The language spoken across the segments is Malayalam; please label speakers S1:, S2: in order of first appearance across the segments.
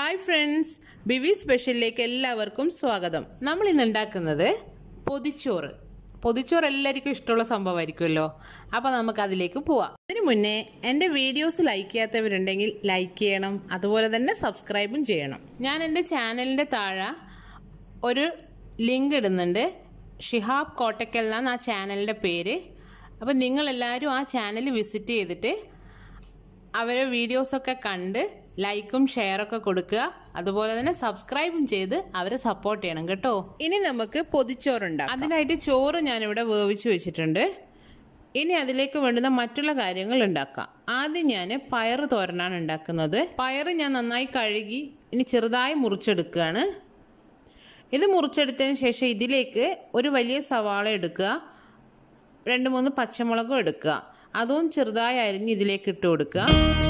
S1: Hi friends, Bivi സ്പെഷ്യലിലേക്ക് എല്ലാവർക്കും സ്വാഗതം. നമ്മൾ ഇന്ന് ഉണ്ടാക്കുന്നത് പൊതി ചോറ്. പൊതി ചോറ് എല്ലാവർക്കും ഇഷ്ടമുള്ള സംഭവമായിരിക്കുമല്ലോ. അപ്പോൾ നമുക്ക് അതിലേക്ക് പോവാം. അതിനു മുന്നേ എൻ്റെ വീഡിയോസ് ലൈക്ക് ചെയ്യാത്തവരുണ്ടെങ്കിൽ ലൈക്ക് ചെയ്യണം, അതുപോലെ തന്നെ സബ്സ്ക്രൈബും ചെയ്യണം. ഞാൻ എൻ്റെ ചാനലിൻ്റെ താഴെ ഒരു ലിങ്ക് ഇടുന്നുണ്ട്. ഷിഹാബ് കോട്ടക്കൽ എന്നാണ് ആ ചാനലിൻ്റെ പേര്. അപ്പോൾ നിങ്ങളെല്ലാവരും ആ ചാനൽ വിസിറ്റ് ചെയ്തിട്ട് അവരെ വീഡിയോസൊക്കെ കണ്ട് ലൈക്കും ഷെയറൊക്കെ കൊടുക്കുക, അതുപോലെ തന്നെ സബ്സ്ക്രൈബും ചെയ്ത് അവരെ സപ്പോർട്ട് ചെയ്യണം കേട്ടോ. ഇനി നമുക്ക് പൊതിച്ചോറുണ്ടാക്കാം. അതിനായിട്ട് ചോറ് ഞാനിവിടെ വേവിച്ച് വെച്ചിട്ടുണ്ട്. ഇനി അതിലേക്ക് വേണ്ടുന്ന മറ്റുള്ള കാര്യങ്ങൾ ഉണ്ടാക്കാം. ആദ്യം ഞാൻ പയർ തോരനാണ് ഉണ്ടാക്കുന്നത്. പയർ ഞാൻ നന്നായി കഴുകി ഇനി ചെറുതായി മുറിച്ചെടുക്കുകയാണ്. ഇത് മുറിച്ചെടുത്തതിന് ശേഷം ഇതിലേക്ക് ഒരു വലിയ സവാള എടുക്കുക, 2-3 പച്ചമുളകും എടുക്കുക, അതും ചെറുതായി അരിഞ്ഞ് ഇതിലേക്ക് ഇട്ട് കൊടുക്കുക.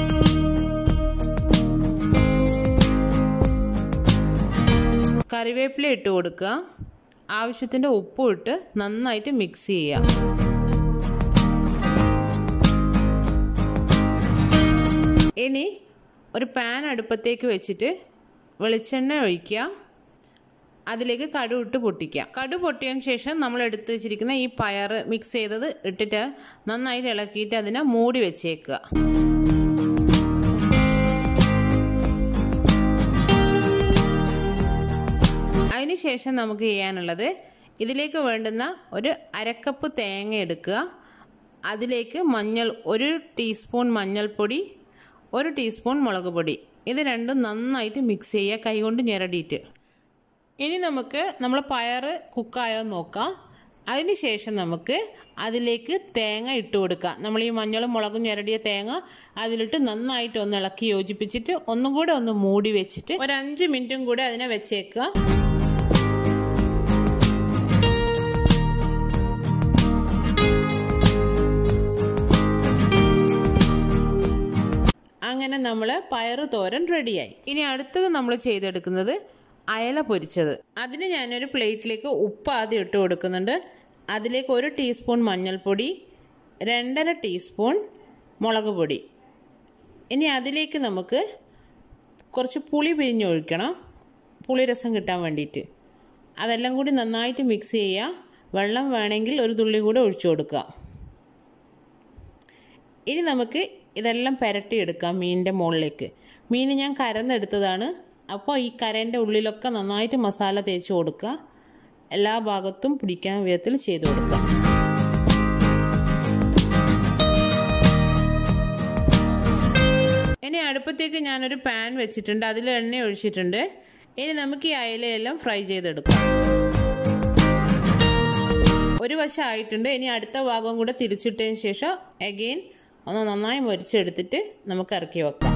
S1: കറിവേപ്പില ഇട്ട് കൊടുക്കുക, ആവശ്യത്തിൻ്റെ ഉപ്പും ഇട്ട് നന്നായിട്ട് മിക്സ് ചെയ്യുക. ഇനി ഒരു പാൻ അടുപ്പത്തേക്ക് വെച്ചിട്ട് വെളിച്ചെണ്ണ ഒഴിക്കുക, അതിലേക്ക് കടുക് ഇട്ട് പൊട്ടിക്കുക. കടുക് പൊട്ടിയതിന് ശേഷം നമ്മൾ എടുത്ത് വെച്ചിരിക്കുന്ന ഈ പയർ മിക്സ് ചെയ്തത് ഇട്ടിട്ട് നന്നായിട്ട് ഇളക്കിയിട്ട് അതിനെ മൂടി വെച്ചേക്കുക. അതിനുശേഷം നമുക്ക് ചെയ്യാനുള്ളത്, ഇതിലേക്ക് വേണ്ടുന്ന ഒരു 1/2 കപ്പ് തേങ്ങ എടുക്കുക. അതിലേക്ക് 1 ടീസ്പൂൺ മഞ്ഞൾപ്പൊടി, 1 ടീസ്പൂൺ മുളക് പൊടി, ഇത് രണ്ടും നന്നായിട്ട് മിക്സ് ചെയ്യുക കൈകൊണ്ട് ഞെരടിയിട്ട്. ഇനി നമുക്ക് നമ്മൾ പയർ കുക്കായോ നോക്കാം. അതിനുശേഷം നമുക്ക് അതിലേക്ക് തേങ്ങ ഇട്ട് കൊടുക്കുക. നമ്മൾ ഈ മഞ്ഞളും മുളകും ഞെരടിയ തേങ്ങ അതിലിട്ട് നന്നായിട്ട് ഒന്ന് ഇളക്കി യോജിപ്പിച്ചിട്ട് ഒന്നും കൂടെ ഒന്ന് മൂടി വെച്ചിട്ട് ഒരു 5 മിനിറ്റും കൂടെ അതിനെ വെച്ചേക്കുക. അങ്ങനെ നമ്മൾ പയറ് തോരൻ റെഡിയായി. ഇനി അടുത്തത് നമ്മൾ ചെയ്തെടുക്കുന്നത് അയല പൊരിച്ചത്. അതിന് ഞാനൊരു പ്ലേറ്റിലേക്ക് ഉപ്പ് ആദ്യം ഇട്ട് കൊടുക്കുന്നുണ്ട്. അതിലേക്ക് 1 ടീസ്പൂൺ മഞ്ഞൾപ്പൊടി, 2.5 ടീസ്പൂൺ മുളക് പൊടി. ഇനി അതിലേക്ക് നമുക്ക് കുറച്ച് പുളി പിഴിഞ്ഞൊഴിക്കണം, പുളിരസം കിട്ടാൻ വേണ്ടിയിട്ട്. അതെല്ലാം കൂടി നന്നായിട്ട് മിക്സ് ചെയ്യുക. വെള്ളം വേണമെങ്കിൽ ഒരു തുള്ളി കൂടെ ഒഴിച്ചു കൊടുക്കുക. ഇനി നമുക്ക് ഇതെല്ലാം പുരട്ടിയെടുക്കാം മീനിൻ്റെ മുകളിലേക്ക്. മീൻ ഞാൻ കരന്നെടുത്തതാണ്. അപ്പോൾ ഈ കരേൻ്റെ ഉള്ളിലൊക്കെ നന്നായിട്ട് മസാല തേച്ച് കൊടുക്കുക, എല്ലാ ഭാഗത്തും പിടിക്കാൻ വിധത്തിൽ ചെയ്ത് കൊടുക്കുക. ഇനി അടുപ്പത്തേക്ക് ഞാനൊരു പാൻ വെച്ചിട്ടുണ്ട്, അതിൽ എണ്ണ ഒഴിച്ചിട്ടുണ്ട്. ഇനി നമുക്ക് ഈ അയലയെല്ലാം ഫ്രൈ ചെയ്തെടുക്കാം. ഒരു വശം ആയിട്ടുണ്ട്. ഇനി അടുത്ത ഭാഗം കൂടെ തിരിച്ചിട്ടതിന് ശേഷം അഗെയിൻ ഒന്ന് നന്നായി മൊരിച്ചെടുത്തിട്ട് നമുക്ക് ഇറക്കി വെക്കാം.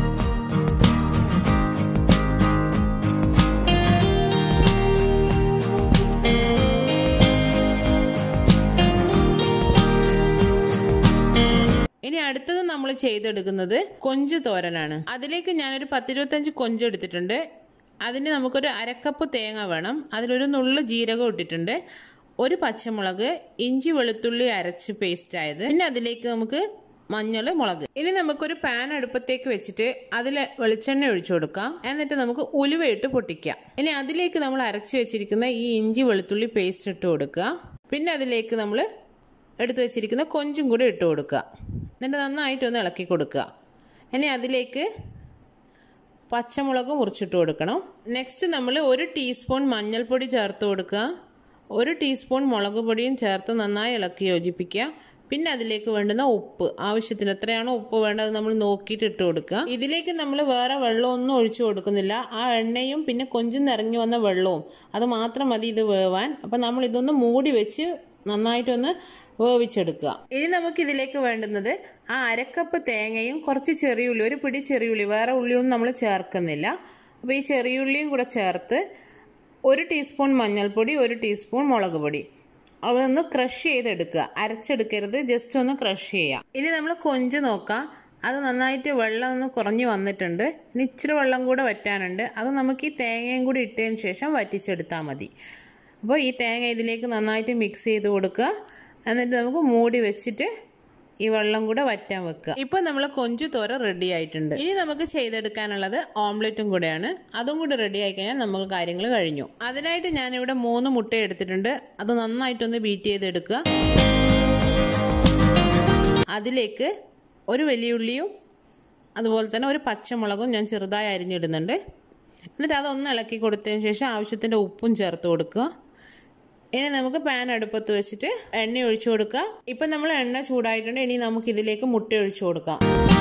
S1: ഇനി അടുത്തത് നമ്മൾ ചെയ്തെടുക്കുന്നത് കൊഞ്ച് തോരനാണ്. അതിലേക്ക് ഞാനൊരു 10-25 കൊഞ്ച് എടുത്തിട്ടുണ്ട്. അതിന് നമുക്കൊരു 1/2 കപ്പ് തേങ്ങ വേണം. അതിലൊരു നുള്ളു ജീരകം ഇട്ടിട്ടുണ്ട്, 1 പച്ചമുളക്, ഇഞ്ചി വെളുത്തുള്ളി അരച്ച് പേസ്റ്റ് ആയത്, പിന്നെ അതിലേക്ക് നമുക്ക് മഞ്ഞൾ, മുളക്. ഇനി നമുക്കൊരു പാൻ അടുപ്പത്തേക്ക് വെച്ചിട്ട് അതിൽ വെളിച്ചെണ്ണ ഒഴിച്ചു കൊടുക്കാം. എന്നിട്ട് നമുക്ക് ഉലുവയിട്ട് പൊട്ടിക്കാം. ഇനി അതിലേക്ക് നമ്മൾ അരച്ച് വെച്ചിരിക്കുന്ന ഈ ഇഞ്ചി വെളുത്തുള്ളി പേസ്റ്റ് ഇട്ട് കൊടുക്കുക. പിന്നെ അതിലേക്ക് നമ്മൾ എടുത്തു വെച്ചിരിക്കുന്ന കൊഞ്ചും കൂടി ഇട്ട് കൊടുക്കുക. എന്നിട്ട് നന്നായിട്ടൊന്ന് ഇളക്കി കൊടുക്കുക. ഇനി അതിലേക്ക് പച്ചമുളക് മുറിച്ചിട്ട് കൊടുക്കണം. നെക്സ്റ്റ് നമ്മൾ 1 ടീസ്പൂൺ മഞ്ഞൾപ്പൊടി ചേർത്ത് കൊടുക്കുക, 1 ടീസ്പൂൺ മുളക് പൊടിയും ചേർത്ത് നന്നായി ഇളക്കി യോജിപ്പിക്കുക. പിന്നെ അതിലേക്ക് വേണ്ടുന്ന ഉപ്പ്, ആവശ്യത്തിന് എത്രയാണോ ഉപ്പ് വേണ്ടത് നമ്മൾ നോക്കിയിട്ട് ഇട്ട് കൊടുക്കുക. ഇതിലേക്ക് നമ്മൾ വേറെ വെള്ളമൊന്നും ഒഴിച്ചു കൊടുക്കുന്നില്ല. ആ എണ്ണയും പിന്നെ കൊഞ്ചിൽ നിറഞ്ഞു വന്ന വെള്ളവും അത് മാത്രം മതി ഇത് വേവാൻ. അപ്പം നമ്മൾ ഇതൊന്ന് മൂടി വെച്ച് നന്നായിട്ടൊന്ന് വേവിച്ചെടുക്കുക. ഇനി നമുക്ക് ഇതിലേക്ക് വേണ്ടുന്നത് ആ 1/2 കപ്പ് തേങ്ങയും കുറച്ച് ചെറിയുള്ളി, ഒരു പിടി ചെറിയുള്ളി, വേറെ ഉള്ളിയൊന്നും നമ്മൾ ചേർക്കുന്നില്ല. അപ്പോൾ ഈ ചെറിയുള്ളിയും കൂടെ ചേർത്ത് 1 ടീസ്പൂൺ മഞ്ഞൾപ്പൊടി, 1 ടീസ്പൂൺ മുളക് പൊടി, അതൊന്ന് ക്രഷ് ചെയ്തെടുക്കുക. അരച്ചെടുക്കരുത്, ജസ്റ്റ് ഒന്ന് ക്രഷ് ചെയ്യുക. ഇനി നമ്മൾ കൊഞ്ച് നോക്കാം. അത് നന്നായിട്ട് വെള്ളം ഒന്ന് കുറഞ്ഞ് വന്നിട്ടുണ്ട്. ഇനി ഇച്ചിരി വെള്ളം കൂടെ വറ്റാനുണ്ട്. അത് നമുക്ക് ഈ തേങ്ങയും കൂടി ഇട്ടതിന് ശേഷം വറ്റിച്ചെടുത്താൽ മതി. അപ്പോൾ ഈ തേങ്ങ ഇതിലേക്ക് നന്നായിട്ട് മിക്സ് ചെയ്ത് കൊടുക്കുക. എന്നിട്ട് നമുക്ക് മൂടി വെച്ചിട്ട് ഈ വെള്ളം കൂടെ വറ്റാൻ വെക്കുക. ഇപ്പൊ നമ്മൾ കൊഞ്ചു തോരൻ റെഡി ആയിട്ടുണ്ട്. ഇനി നമുക്ക് ചെയ്തെടുക്കാനുള്ളത് ഓംലെറ്റും കൂടെയാണ്. അതും കൂടി റെഡി ആയി കഴിഞ്ഞാൽ നമുക്ക് കാര്യങ്ങൾ കഴിഞ്ഞു. അതിനായിട്ട് ഞാനിവിടെ 3 മുട്ട എടുത്തിട്ടുണ്ട്. അത് നന്നായിട്ടൊന്ന് ബീറ്റ് ചെയ്തെടുക്കുക. അതിലേക്ക് ഒരു വലിയ ഉള്ളിയും അതുപോലെ തന്നെ ഒരു പച്ചമുളകും ഞാൻ ചെറുതായി അരിഞ്ഞിടുന്നുണ്ട്. എന്നിട്ട് അതൊന്ന് ഇളക്കി കൊടുത്തതിന് ശേഷം ആവശ്യത്തിൻ്റെ ഉപ്പും ചേർത്ത് കൊടുക്കുക. ഇനി നമുക്ക് പാൻ അടുപ്പത്ത് വെച്ചിട്ട് എണ്ണ ഒഴിച്ചു കൊടുക്കുക. ഇപ്പം നമ്മൾ എണ്ണ ചൂടായിട്ടുണ്ട്. ഇനി നമുക്ക് ഇതിലേക്ക് മുട്ട ഒഴിച്ചു കൊടുക്കാം.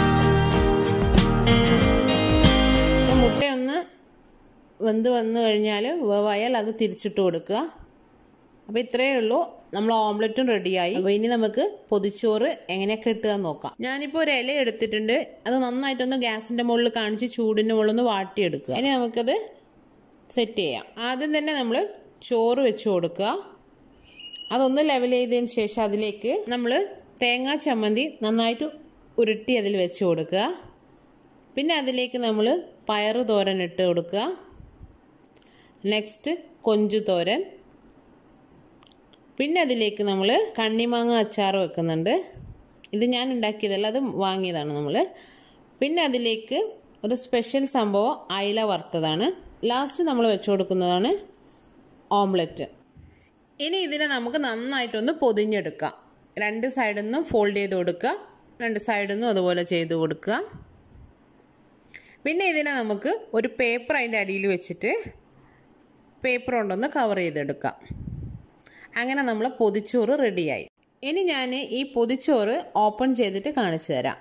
S1: മുട്ടയൊന്ന് വെന്ത് വന്നു കഴിഞ്ഞാൽ വേവായാൽ അത് തിരിച്ചിട്ട് കൊടുക്കുക. അപ്പോൾ ഇത്രയേ ഉള്ളൂ, നമ്മൾ ഓംലെറ്റും റെഡിയായി. അപ്പോൾ ഇനി നമുക്ക് പൊതിച്ചോറ് എങ്ങനെയൊക്കെ ഇട്ടുക നോക്കാം. ഞാനിപ്പോൾ ഒരു ഇല എടുത്തിട്ടുണ്ട്. അത് നന്നായിട്ടൊന്ന് ഗ്യാസിൻ്റെ മുകളിൽ കാണിച്ച് ചൂടിൻ്റെ മുകളിൽ ഒന്ന് വാട്ടിയെടുക്കുക. ഇനി നമുക്കത് സെറ്റ് ചെയ്യാം. ആദ്യം തന്നെ നമ്മൾ ചോറ് വെച്ച് കൊടുക്കുക. അതൊന്ന് ലെവൽ ചെയ്തതിന് ശേഷം അതിലേക്ക് നമ്മൾ തേങ്ങാ ചമ്മന്തി നന്നായിട്ട് ഉരുട്ടി അതിൽ വെച്ച് കൊടുക്കുക. പിന്നെ അതിലേക്ക് നമ്മൾ പയർ തോരൻ ഇട്ട് കൊടുക്കുക. നെക്സ്റ്റ് കൊഞ്ചു തോരൻ. പിന്നെ അതിലേക്ക് നമ്മൾ കണ്ണിമാങ്ങ അച്ചാർ വെക്കുന്നുണ്ട്. ഇത് ഞാൻ ഉണ്ടാക്കിയതല്ല, അത് വാങ്ങിയതാണ് നമ്മൾ. പിന്നെ അതിലേക്ക് ഒരു സ്പെഷ്യൽ സംഭവം അയല വറുത്തതാണ്. ലാസ്റ്റ് നമ്മൾ വെച്ച് കൊടുക്കുന്നതാണ് ഓംലെറ്റ്. ഇനി ഇതിനെ നമുക്ക് നന്നായിട്ടൊന്ന് പൊതിഞ്ഞെടുക്കാം. 2 സൈഡിൽ നിന്നും ഫോൾഡ് ചെയ്ത് കൊടുക്കുക. 2 സൈഡിൽ നിന്നും അതുപോലെ ചെയ്ത് കൊടുക്കുക. പിന്നെ ഇതിനെ നമുക്ക് ഒരു പേപ്പർ അതിൻ്റെ അടിയിൽ വെച്ചിട്ട് പേപ്പർ കൊണ്ടൊന്ന് കവർ ചെയ്തെടുക്കാം. അങ്ങനെ നമ്മൾ പൊതിച്ചോറ് റെഡിയായി. ഇനി ഞാൻ ഈ പൊതിച്ചോറ് ഓപ്പൺ ചെയ്തിട്ട് കാണിച്ചു തരാം.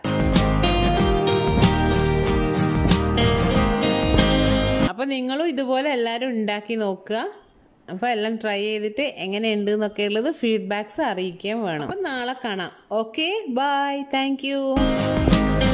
S1: അപ്പോൾ നിങ്ങളും ഇതുപോലെ എല്ലാവരും ഉണ്ടാക്കി നോക്കുക. അപ്പോൾ എല്ലാം ട്രൈ ചെയ്തിട്ട് എങ്ങനെയുണ്ട് എന്നൊക്കെ ഉള്ളത് ഫീഡ്ബാക്ക്സ് അറിയിക്കുകയും വേണം. അപ്പോൾ നാളെ കാണാം. Okay, bye, thank U.